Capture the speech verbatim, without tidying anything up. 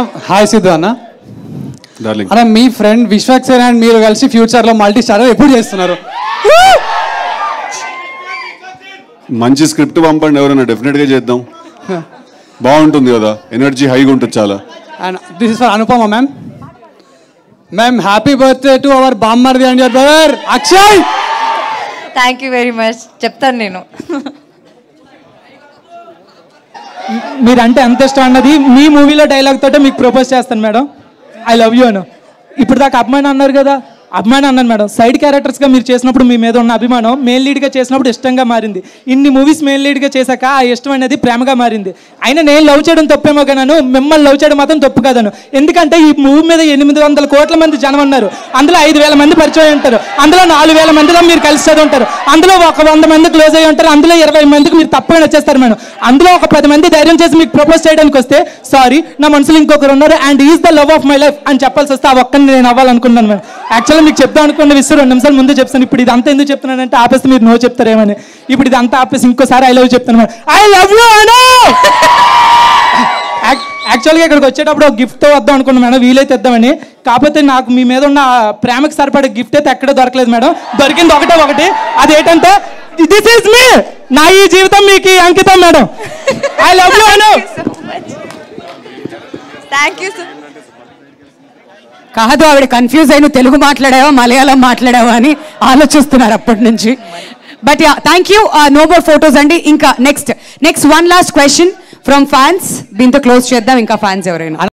Hi Siddhu అన్న. అన్న మీ ఫ్రెండ్ విశ్వక్ సేన్ అండ్ మీరు కలిసి ఫ్యూచర్ లో మల్టీ స్టార్ ఎప్పుడు చేస్తున్నారు? మంచి స్క్రిప్ట్ పంపండి ఎవరైనా, డెఫినెట్ గా చేద్దాం. బాగుంటుంది కదా, ఎనర్జీ హైగా ఉంటుంది చాలా. And this is for Anupama ma'am. Ma'am happy birthday to our బామ్మర్ది and your brother Akshay. Thank you very much. చెప్తాను నేను. మీరంటే ఎంత ఇష్టం అన్నది మీ మూవీలో డైలాగ్ తోటే మీకు ప్రపోజ్ చేస్తాను madam. I love you Anu. ఇప్పుడు దాకా అభిమానం అన్నారు కదా, అభిమానం అన్నాను మేడం. సైడ్ క్యారెక్టర్స్గా మీరు చేసినప్పుడు మీ మీద ఉన్న అభిమానం మెయిన్ లీడ్గా చేసినప్పుడు ఇష్టంగా మారింది. ఇన్ని మూవీస్ మెయిన్ లీడ్గా చేశాక ఆ ఇష్టం అనేది ప్రేమగా మారింది. అయినా నేను లవ్ చేయడం తప్పేమో కానీ మిమ్మల్ని లవ్ చేయడం మాత్రం తప్పు కాదను. ఎందుకంటే ఈ మూవీ మీద ఎనిమిది వందల కోట్ల మంది జనం ఉన్నారు. అందులో ఐదు వేల మంది పరిచయం ఉంటారు. అందులో నాలుగు వేల మందిలో మీరు కలిసి చదువుంటారు. అందులో ఒక వంద మంది క్లోజ్ అయ్యి ఉంటారు. అందులో ఇరవై మందికి మీరు తప్పని వచ్చేస్తారు మేడం. అందులో ఒక పది మంది ధైర్యం చేసి మీకు ప్రపోజ్ చేయడానికి వస్తే సారీ నా మనసులో ఇంకొకరు ఉన్నారు and is the love of my life అని చెప్పాల్సి వస్తే ఆ ఒక్కరిని నేను అవ్వాలనుకున్నాను మేడం. యాక్చువల్గా మీకు చెప్తాను అనుకున్న విషయం రెండు నిమిషాలు ముందే చెప్తాను. ఇప్పుడు ఇదంతా ఎందుకు చెప్తున్నానంటే ఆపేస్తే మీరు నో చెప్తారేమని. ఇప్పుడు ఇదంతా ఆపేసి ఇంకోసారి ఐ లవ్ చెప్తాను madam. I love you Anu. యాక్చువల్గా ఇక్కడికి వచ్చేటప్పుడు ఒక గిఫ్ట్ వద్దాం అనుకున్నాను మేడం, వీలైతే ఇద్దామని. కాకపోతే నాకు మీ మీద ఉన్న ప్రేమకు సరిపడే గిఫ్ట్ అయితే ఎక్కడ దొరకలేదు మేడం. దొరికింది ఒకటే ఒకటి, అదేంటంటే దిస్ ఈజ్ మీ, నా ఈ జీవితం మీకు అంకితం madam. I love you Anu. Thank you so. కాదు ఆవిడ కన్ఫ్యూజ్ అయిన తెలుగు మాట్లాడావా మలయాళం మాట్లాడావా అని ఆలోచిస్తున్నారు అప్పటి నుంచి. But yeah thank you. No more photos అండి. ఇంకా next next one last question from fans. దీంతో క్లోజ్ చేద్దాం. ఇంకా ఫ్యాన్స్ ఎవరైనా